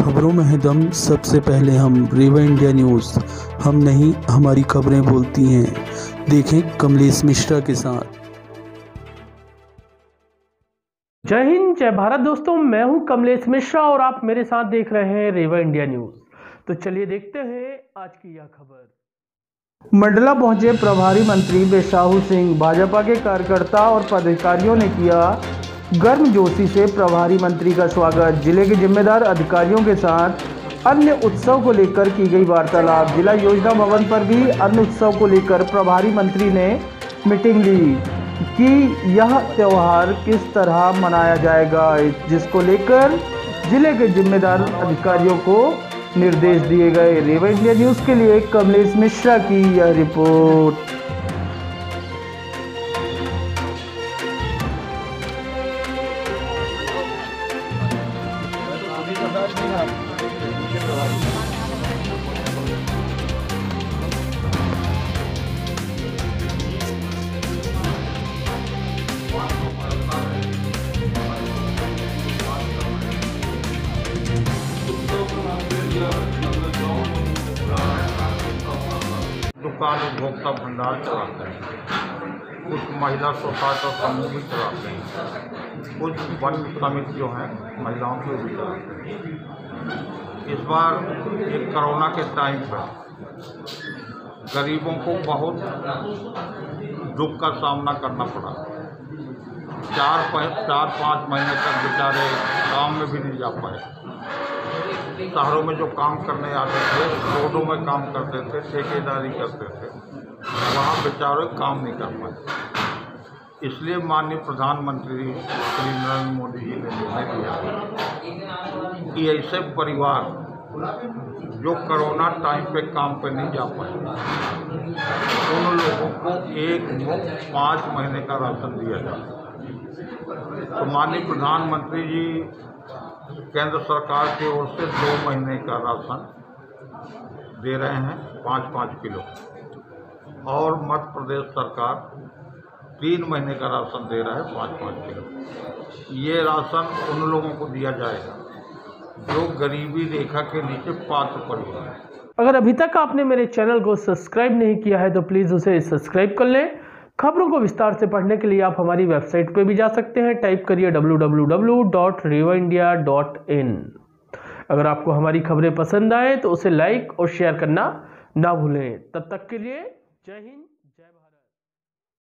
खबरों में है दम। सबसे पहले हम रेवा इंडिया न्यूज़। हम नहीं, हमारी खबरें बोलती हैं। देखें कमलेश मिश्रा के साथ। जय हिंद, जय भारत। दोस्तों, मैं हूं कमलेश मिश्रा और आप मेरे साथ देख रहे हैं रेवा इंडिया न्यूज़। तो चलिए देखते हैं आज की यह खबर। मंडला पहुंचे प्रभारी मंत्री बेशाहू सिंह। भाजपा के कार्यकर्ता और पदाधिकारियों ने किया गर्मजोशी से प्रभारी मंत्री का स्वागत। जिले के जिम्मेदार अधिकारियों के साथ अन्य उत्सव को लेकर की गई वार्तालाप। जिला योजना भवन पर भी अन्य उत्सव को लेकर प्रभारी मंत्री ने मीटिंग ली कि यह त्यौहार किस तरह मनाया जाएगा, जिसको लेकर जिले के जिम्मेदार अधिकारियों को निर्देश दिए गए। रेवा इंडिया न्यूज़ के लिए कमलेश मिश्रा की यह रिपोर्ट। दुकान उपभोक्ता भंडार चलाते हैं, कुछ महिला सोसाइटी और समूह भी चलाते हैं, कुछ वन समिति जो है महिलाओं के भी चलाते हैं। इस बार ये कोरोना के टाइम पर गरीबों को बहुत दुख का सामना करना पड़ा। 4-5 महीने तक बेचारे काम में भी नहीं जा पाए। शहरों में जो काम करने आते थे, रोडों में काम करते थे, ठेकेदारी करते थे, वहाँ बेचारे काम नहीं कर पाए। इसलिए माननीय प्रधानमंत्री श्री नरेंद्र मोदी जी ने निर्णय लिया कि ऐसे परिवार जो कोरोना टाइम पे काम पे नहीं जा पाए, उन लोगों को एक मुफ्त 5 महीने का राशन दिया जाए। तो माननीय प्रधानमंत्री जी केंद्र सरकार की ओर से 2 महीने का राशन दे रहे हैं, 5-5 किलो, और मध्य प्रदेश सरकार 3 महीने का राशन दे रहा है, 5-5 किलो। ये राशन उन लोगों को दिया जाएगा जो गरीबी रेखा के नीचे पात्र परिवार है। अगर अभी तक आपने मेरे चैनल को सब्सक्राइब नहीं किया है तो प्लीज़ उसे सब्सक्राइब कर लें। खबरों को विस्तार से पढ़ने के लिए आप हमारी वेबसाइट पर भी जा सकते हैं। टाइप करिए www.revaindia.in। अगर आपको हमारी खबरें पसंद आए तो उसे लाइक और शेयर करना ना भूलें। तब तक के लिए जय हिंद।